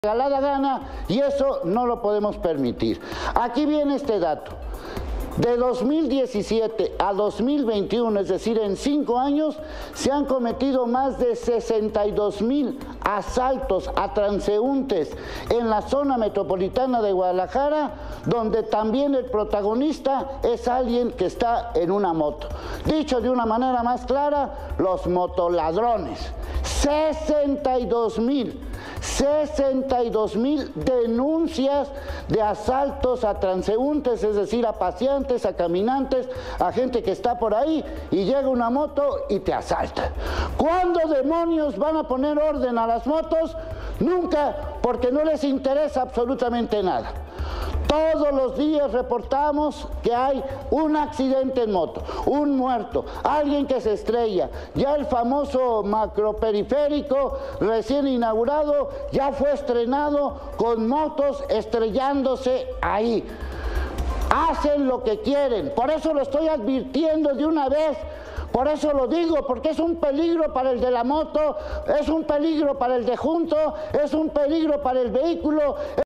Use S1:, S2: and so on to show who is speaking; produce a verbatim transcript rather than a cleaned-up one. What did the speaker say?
S1: regalada gana, y eso no lo podemos permitir. Aquí viene este dato. De dos mil diecisiete a dos mil veintiuno, es decir, en cinco años, se han cometido más de sesenta y dos mil asaltos a transeúntes en la zona metropolitana de Guadalajara, donde también el protagonista es alguien que está en una moto. Dicho de una manera más clara, los motoladrones. sesenta y dos mil. sesenta y dos mil denuncias de asaltos a transeúntes, es decir, a paseantes, a caminantes, a gente que está por ahí y llega una moto y te asalta. ¿Cuándo demonios van a poner orden a las motos? Nunca, porque no les interesa absolutamente nada. Todos los días reportamos que hay un accidente en moto, un muerto, alguien que se estrella. Ya el famoso macroperiférico recién inaugurado ya fue estrenado con motos estrellándose ahí. Hacen lo que quieren, por eso lo estoy advirtiendo de una vez. Por eso lo digo, porque es un peligro para el de la moto, es un peligro para el de junto, es un peligro para el vehículo.